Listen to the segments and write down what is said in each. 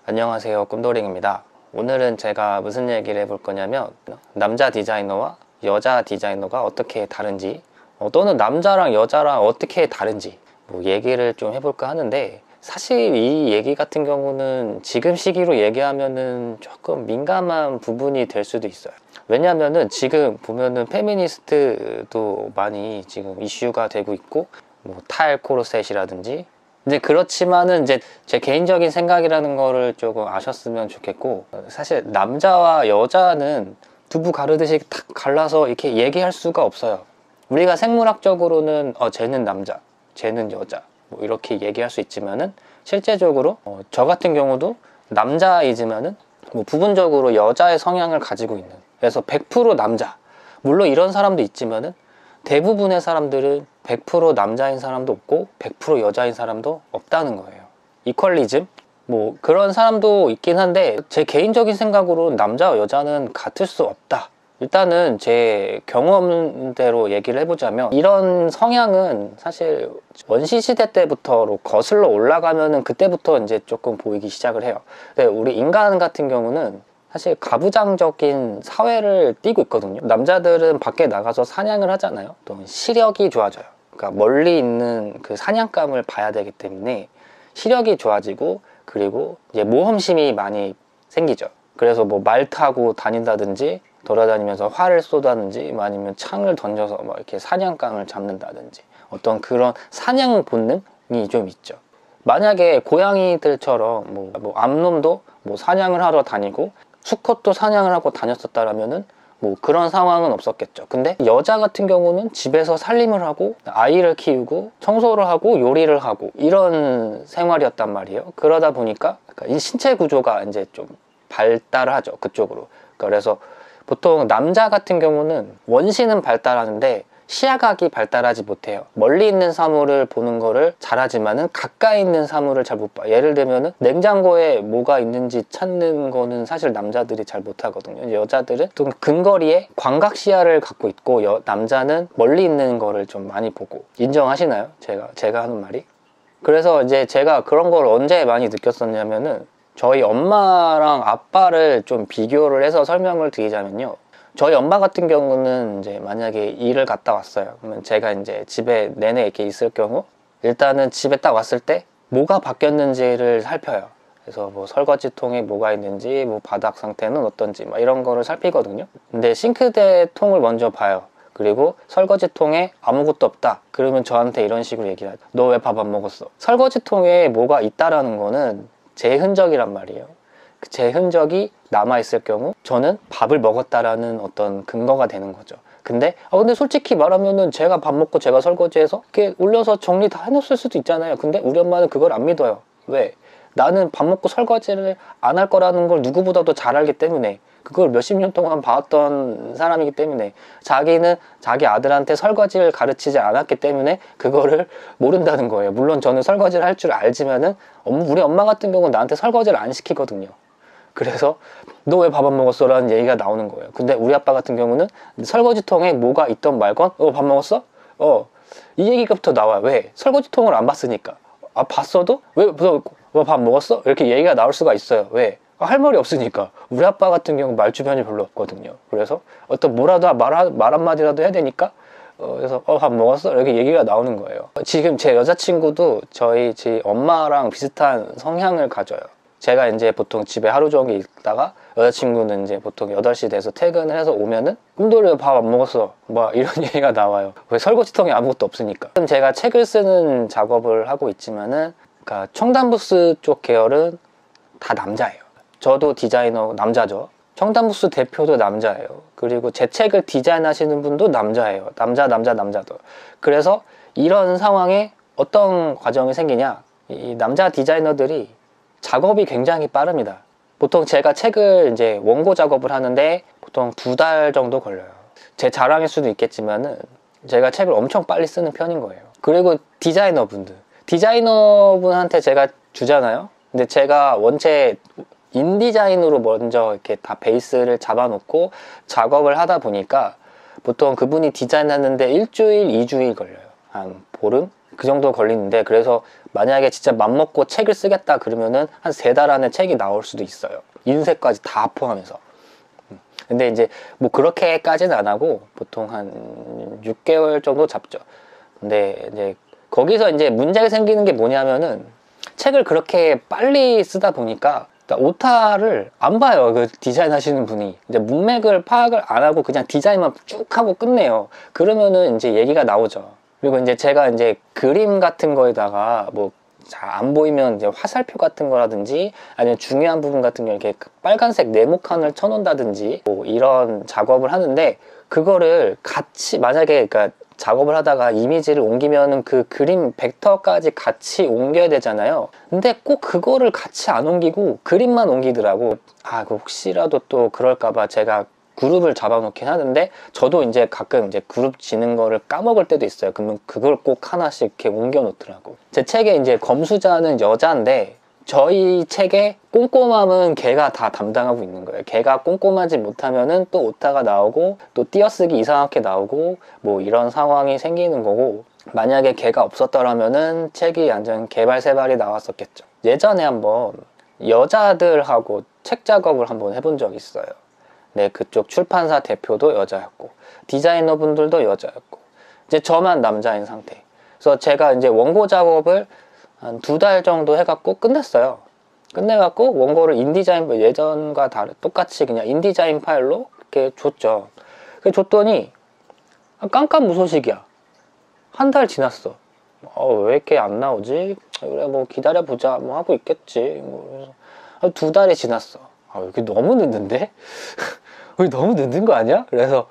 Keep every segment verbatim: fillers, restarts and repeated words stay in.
안녕하세요, 꿈도링입니다. 오늘은 제가 무슨 얘기를 해볼 거냐면 남자 디자이너와 여자 디자이너가 어떻게 다른지 어, 또는 남자랑 여자랑 어떻게 다른지 뭐 얘기를 좀 해볼까 하는데, 사실 이 얘기 같은 경우는 지금 시기로 얘기하면은 조금 민감한 부분이 될 수도 있어요. 왜냐면은 지금 보면은 페미니스트도 많이 지금 이슈가 되고 있고, 뭐 탈 코르셋이라든지, 이제 그렇지만은 이제 제 개인적인 생각이라는 거를 조금 아셨으면 좋겠고, 사실 남자와 여자는 두부 가르듯이 탁 갈라서 이렇게 얘기할 수가 없어요. 우리가 생물학적으로는 어 쟤는 남자, 쟤는 여자 뭐 이렇게 얘기할 수 있지만은 실제적으로 어, 저 같은 경우도 남자이지만은 뭐 부분적으로 여자의 성향을 가지고 있는, 그래서 백 퍼센트 남자, 물론 이런 사람도 있지만은 대부분의 사람들은 백 퍼센트 남자인 사람도 없고 백 퍼센트 여자인 사람도 없다는 거예요. 이퀄리즘? 뭐 그런 사람도 있긴 한데, 제 개인적인 생각으로 남자와 여자는 같을 수 없다. 일단은 제 경험대로 얘기를 해보자면, 이런 성향은 사실 원시시대 때부터로 거슬러 올라가면은 그때부터 이제 조금 보이기 시작을 해요. 근데 우리 인간 같은 경우는 사실 가부장적인 사회를 띠고 있거든요. 남자들은 밖에 나가서 사냥을 하잖아요. 또 시력이 좋아져요. 그러니까 멀리 있는 그 사냥감을 봐야 되기 때문에 시력이 좋아지고, 그리고 이제 모험심이 많이 생기죠. 그래서 뭐 말 타고 다닌다든지, 돌아다니면서 활을 쏘다든지, 아니면 창을 던져서 막 이렇게 사냥감을 잡는다든지, 어떤 그런 사냥 본능이 좀 있죠. 만약에 고양이들처럼 뭐, 뭐 암놈도 뭐 사냥을 하러 다니고 수컷도 사냥을 하고 다녔었다라면은 뭐 그런 상황은 없었겠죠. 근데 여자 같은 경우는 집에서 살림을 하고 아이를 키우고 청소를 하고 요리를 하고 이런 생활이었단 말이에요. 그러다 보니까 이 신체 구조가 이제 좀 발달하죠, 그쪽으로. 그래서 보통 남자 같은 경우는 원시는 발달하는데 시야각이 발달하지 못해요. 멀리 있는 사물을 보는 거를 잘하지만은 가까이 있는 사물을 잘 못 봐요. 예를 들면은 냉장고에 뭐가 있는지 찾는 거는 사실 남자들이 잘 못하거든요. 여자들은 좀 근거리에 광각 시야를 갖고 있고, 여, 남자는 멀리 있는 거를 좀 많이 보고. 인정하시나요? 제가 제가 하는 말이? 그래서 이제 제가 그런 걸 언제 많이 느꼈었냐면은, 저희 엄마랑 아빠를 좀 비교를 해서 설명을 드리자면요, 저희 엄마 같은 경우는 이제 만약에 일을 갔다 왔어요. 그러면 제가 이제 집에 내내 이렇게 있을 경우, 일단은 집에 딱 왔을 때 뭐가 바뀌었는지를 살펴요. 그래서 뭐 설거지통에 뭐가 있는지, 뭐 바닥 상태는 어떤지 막 이런 거를 살피거든요. 근데 싱크대 통을 먼저 봐요. 그리고 설거지통에 아무것도 없다 그러면 저한테 이런 식으로 얘기를 하죠. 너 왜 밥 안 먹었어? 설거지통에 뭐가 있다라는 거는 제 흔적이란 말이에요. 제 흔적이 남아있을 경우 저는 밥을 먹었다라는 어떤 근거가 되는 거죠. 근데 아 근데 솔직히 말하면은 제가 밥 먹고 제가 설거지해서 이렇게 올려서 정리 다 해놨을 수도 있잖아요. 근데 우리 엄마는 그걸 안 믿어요. 왜? 나는 밥 먹고 설거지를 안 할 거라는 걸 누구보다도 잘 알기 때문에, 그걸 몇십 년 동안 봐왔던 사람이기 때문에, 자기는 자기 아들한테 설거지를 가르치지 않았기 때문에 그거를 모른다는 거예요. 물론 저는 설거지를 할 줄 알지만은 우리 엄마 같은 경우는 나한테 설거지를 안 시키거든요. 그래서 너 왜 밥 안 먹었어? 라는 얘기가 나오는 거예요. 근데 우리 아빠 같은 경우는 설거지통에 뭐가 있던 말건 어 밥 먹었어? 어 이 얘기가부터 나와요. 왜? 설거지통을 안 봤으니까. 아 봤어도? 왜 밥 먹었어? 이렇게 얘기가 나올 수가 있어요. 왜? 할 말이 없으니까. 우리 아빠 같은 경우 말 주변이 별로 없거든요. 그래서 어떤 뭐라도 말, 말 한마디라도 해야 되니까 어, 그래서 어 밥 먹었어? 이렇게 얘기가 나오는 거예요. 지금 제 여자친구도 저희 제 엄마랑 비슷한 성향을 가져요. 제가 이제 보통 집에 하루 종일 있다가 여자친구는 이제 보통 여덟 시 돼서 퇴근을 해서 오면은 꿈돌이 밥 안 먹었어 뭐 이런 얘기가 나와요. 왜? 설거지통에 아무것도 없으니까. 제가 책을 쓰는 작업을 하고 있지만은, 그러니까 청담부스 쪽 계열은 다 남자예요. 저도 디자이너 남자죠. 청담부스 대표도 남자예요. 그리고 제 책을 디자인하시는 분도 남자예요. 남자 남자 남자도. 그래서 이런 상황에 어떤 과정이 생기냐, 이 남자 디자이너들이 작업이 굉장히 빠릅니다. 보통 제가 책을 이제 원고 작업을 하는데 보통 두 달 정도 걸려요. 제 자랑일 수도 있겠지만은 제가 책을 엄청 빨리 쓰는 편인 거예요. 그리고 디자이너분들, 디자이너분한테 제가 주잖아요. 근데 제가 원체 인디자인으로 먼저 이렇게 다 베이스를 잡아놓고 작업을 하다 보니까 보통 그분이 디자인하는데 일주일, 이주일 걸려요. 한 보름? 그 정도 걸리는데, 그래서 만약에 진짜 맘먹고 책을 쓰겠다 그러면은 한 세 달 안에 책이 나올 수도 있어요. 인쇄까지 다 포함해서. 근데 이제 뭐 그렇게까지는 안 하고 보통 한 육 개월 정도 잡죠. 근데 이제 거기서 이제 문제가 생기는 게 뭐냐면은, 책을 그렇게 빨리 쓰다 보니까 오타를 안 봐요. 그 디자인 하시는 분이 이제 문맥을 파악을 안 하고 그냥 디자인만 쭉 하고 끝내요. 그러면은 이제 얘기가 나오죠. 그리고 이제 제가 이제 그림 같은 거에다가 뭐 잘 안 보이면 이제 화살표 같은 거라든지 아니면 중요한 부분 같은 거 이렇게 빨간색 네모칸을 쳐놓는다든지 뭐 이런 작업을 하는데, 그거를 같이 만약에 그러니까 작업을 하다가 이미지를 옮기면은 그 그림 벡터까지 같이 옮겨야 되잖아요. 근데 꼭 그거를 같이 안 옮기고 그림만 옮기더라고. 아, 그 혹시라도 또 그럴까봐 제가 그룹을 잡아놓긴 하는데, 저도 이제 가끔 이제 그룹 지는 거를 까먹을 때도 있어요. 그러면 그걸 꼭 하나씩 이렇게 옮겨 놓더라고. 제 책에 이제 검수자는 여자인데, 저희 책의 꼼꼼함은 걔가 다 담당하고 있는 거예요. 걔가 꼼꼼하지 못하면은 또 오타가 나오고 또 띄어쓰기 이상하게 나오고 뭐 이런 상황이 생기는 거고, 만약에 걔가 없었더라면은 책이 완전 개발세발이 나왔었겠죠. 예전에 한번 여자들하고 책 작업을 한번 해본 적이 있어요. 네, 그쪽 출판사 대표도 여자였고 디자이너 분들도 여자였고 이제 저만 남자인 상태. 그래서 제가 이제 원고 작업을 한 두 달 정도 해갖고 끝냈어요. 끝내갖고 원고를 인디자인, 예전과 다르 똑같이 그냥 인디자인 파일로 이렇게 줬죠. 그 줬더니 깜깜무소식이야. 한 달 지났어. 어, 왜 이렇게 안 나오지? 그래, 뭐 기다려보자 뭐 하고 있겠지. 뭐 그래서 두 달이 지났어. 아, 이게 너무 늦는데? 너무 늦은 거 아니야? 그래서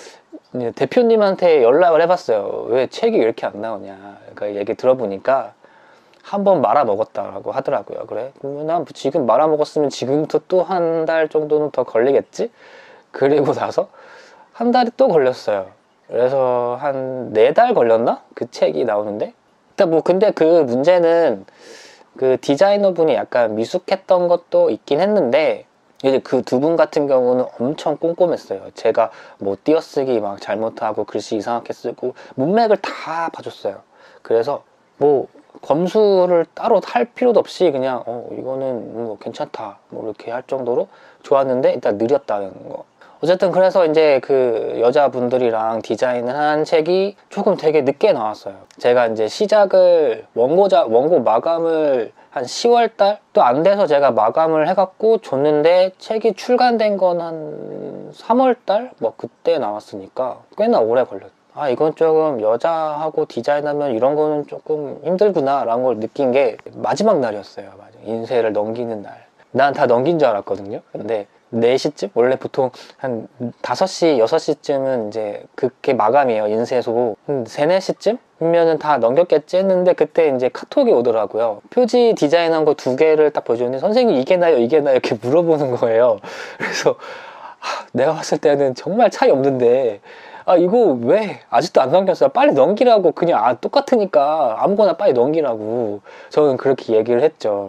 대표님한테 연락을 해봤어요. 왜 책이 이렇게 안 나오냐. 그러니까 얘기 들어보니까 한 번 말아먹었다라고 하더라고요. 그래? 그러면 난 지금 말아먹었으면 지금부터 또 한 달 정도는 더 걸리겠지? 그리고 나서 한 달이 또 걸렸어요. 그래서 한 네 달 걸렸나? 그 책이 나오는데? 일단 뭐 근데 그 문제는 그 디자이너 분이 약간 미숙했던 것도 있긴 했는데, 이제 그 두 분 같은 경우는 엄청 꼼꼼했어요. 제가 뭐 띄어쓰기 막 잘못하고 글씨 이상하게 쓰고 문맥을 다 봐줬어요. 그래서 뭐 검수를 따로 할 필요도 없이 그냥 어 이거는 뭐 괜찮다 뭐 이렇게 할 정도로 좋았는데, 일단 느렸다는 거. 어쨌든 그래서 이제 그 여자분들이랑 디자인을 한 책이 조금 되게 늦게 나왔어요. 제가 이제 시작을 원고자 원고 마감을 한 시월 달 또 안 돼서 제가 마감을 해갖고 줬는데, 책이 출간된 건 한 삼월 달 뭐 그때 나왔으니까 꽤나 오래 걸렸어요. 아, 이건 조금 여자하고 디자인하면 이런 거는 조금 힘들구나 라는 걸 느낀 게 마지막 날이었어요. 맞아. 인쇄를 넘기는 날. 난 다 넘긴 줄 알았거든요. 근데 네 시쯤? 원래 보통 한 다섯 시, 여섯 시쯤은 이제 그게 마감이에요. 인쇄소. 한 세, 네 시쯤이면은 다 넘겼겠지 했는데, 그때 이제 카톡이 오더라고요. 표지 디자인한 거 두 개를 딱 보여주는데, 선생님 이게 나요? 이게 나요? 이렇게 물어보는 거예요. 그래서 하, 내가 봤을 때는 정말 차이 없는데, 아 이거 왜 아직도 안 넘겼어요? 빨리 넘기라고. 그냥 아 똑같으니까 아무거나 빨리 넘기라고 저는 그렇게 얘기를 했죠.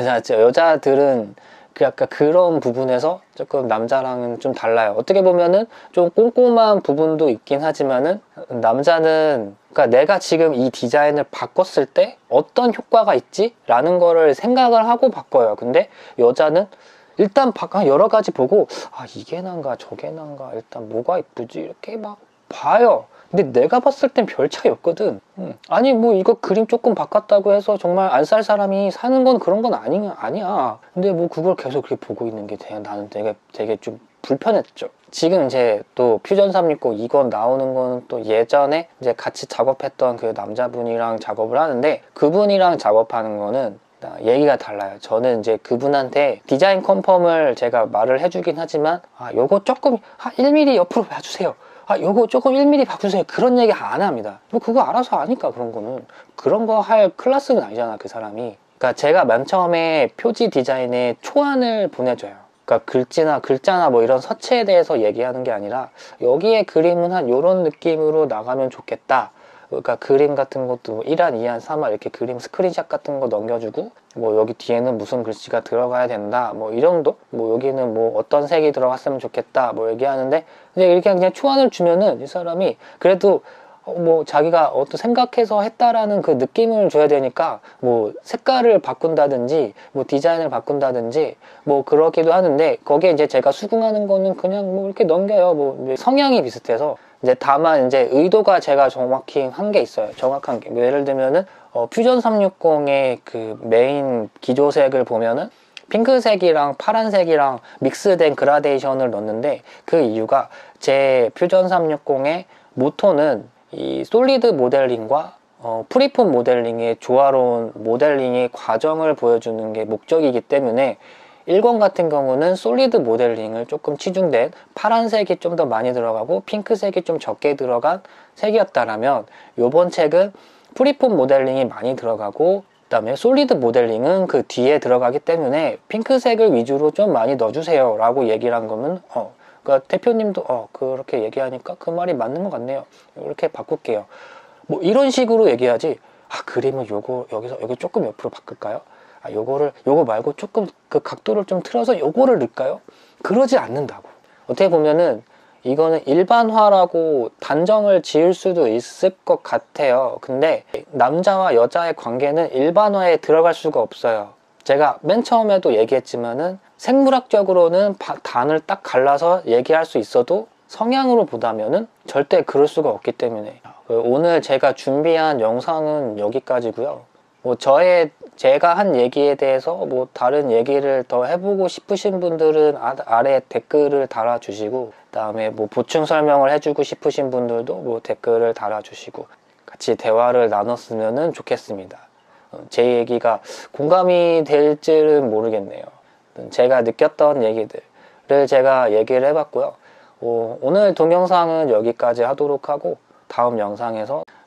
여자들은 그 약간 그런 부분에서 조금 남자랑은 좀 달라요. 어떻게 보면은 좀 꼼꼼한 부분도 있긴 하지만은, 남자는 그러니까 내가 지금 이 디자인을 바꿨을 때 어떤 효과가 있지? 라는 거를 생각을 하고 바꿔요. 근데 여자는 일단 여러 가지 보고 아 이게 난가 저게 난가 일단 뭐가 이쁘지 이렇게 막 봐요. 근데 내가 봤을 땐 별 차이 없거든. 음. 아니 뭐 이거 그림 조금 바꿨다고 해서 정말 안 살 사람이 사는 건 그런 건 아니, 아니야. 근데 뭐 그걸 계속 그렇게 보고 있는 게 되게, 나는 되게 되게 좀 불편했죠. 지금 이제 또 퓨전 삼백육십 이거 나오는 거는 또 예전에 이제 같이 작업했던 그 남자분이랑 작업을 하는데, 그분이랑 작업하는 거는 얘기가 달라요. 저는 이제 그분한테 디자인 컨펌을 제가 말을 해주긴 하지만, 아 요거 조금 한 일 밀리미터 옆으로 봐주세요. 아 요거 조금 일 밀리미터 바꾸세요. 그런 얘기 안 합니다. 뭐 그거 알아서 아니까. 그런 거는 그런 거 할 클래스는 아니잖아 그 사람이. 그러니까 제가 맨 처음에 표지 디자인에 초안을 보내줘요. 그러니까 글씨나 글자나 뭐 이런 서체에 대해서 얘기하는 게 아니라, 여기에 그림은 한 요런 느낌으로 나가면 좋겠다. 그러니까 그림 같은 것도 일 안, 이 안, 삼 안 이렇게 그림 스크린샷 같은 거 넘겨주고, 뭐 여기 뒤에는 무슨 글씨가 들어가야 된다 뭐 이 정도, 뭐 여기는 뭐 어떤 색이 들어갔으면 좋겠다 뭐 얘기하는데, 이제 이렇게 그냥 초안을 주면은 이 사람이 그래도 어, 뭐 자기가 어떤 생각해서 했다라는 그 느낌을 줘야 되니까 뭐 색깔을 바꾼다든지 뭐 디자인을 바꾼다든지 뭐 그러기도 하는데, 거기에 이제 제가 수긍하는 거는 그냥 뭐 이렇게 넘겨요. 뭐 성향이 비슷해서. 이제 다만 이제 의도가 제가 정확히 한 게 있어요. 정확한 게. 뭐 예를 들면은 어, 퓨전 삼백육십의 그 메인 기조색을 보면은 핑크색이랑 파란색이랑 믹스된 그라데이션을 넣었는데, 그 이유가 제 퓨전 삼백육십의 모토는 이 솔리드 모델링과 어, 프리폼 모델링의 조화로운 모델링의 과정을 보여주는 게 목적이기 때문에, 일권 같은 경우는 솔리드 모델링을 조금 치중된 파란색이 좀 더 많이 들어가고 핑크색이 좀 적게 들어간 색이었다라면, 요번 책은 프리폼 모델링이 많이 들어가고 그 다음에 솔리드 모델링은 그 뒤에 들어가기 때문에 핑크색을 위주로 좀 많이 넣어주세요 라고 얘기를 한 거면, 어, 그러니까 대표님도 어, 그렇게 얘기하니까 그 말이 맞는 것 같네요, 이렇게 바꿀게요, 뭐 이런 식으로 얘기하지. 아, 그림은 요거 여기서 여기 조금 옆으로 바꿀까요? 아, 요거를 요거 말고 조금 그 각도를 좀 틀어서 요거를 넣을까요? 그러지 않는다고. 어떻게 보면은 이거는 일반화라고 단정을 지을 수도 있을 것 같아요. 근데 남자와 여자의 관계는 일반화에 들어갈 수가 없어요. 제가 맨 처음에도 얘기했지만은 생물학적으로는 단을 딱 갈라서 얘기할 수 있어도 성향으로 보다면은 절대 그럴 수가 없기 때문에. 오늘 제가 준비한 영상은 여기까지고요. 뭐 저의 제가 한 얘기에 대해서 뭐 다른 얘기를 더 해보고 싶으신 분들은 아, 아래 댓글을 달아주시고, 그 다음에 뭐 보충 설명을 해주고 싶으신 분들도 뭐 댓글을 달아주시고 같이 대화를 나눴으면 좋겠습니다. 제 얘기가 공감이 될지는 모르겠네요. 제가 느꼈던 얘기들을 제가 얘기를 해봤고요. 어, 오늘 동영상은 여기까지 하도록 하고, 다음 영상에서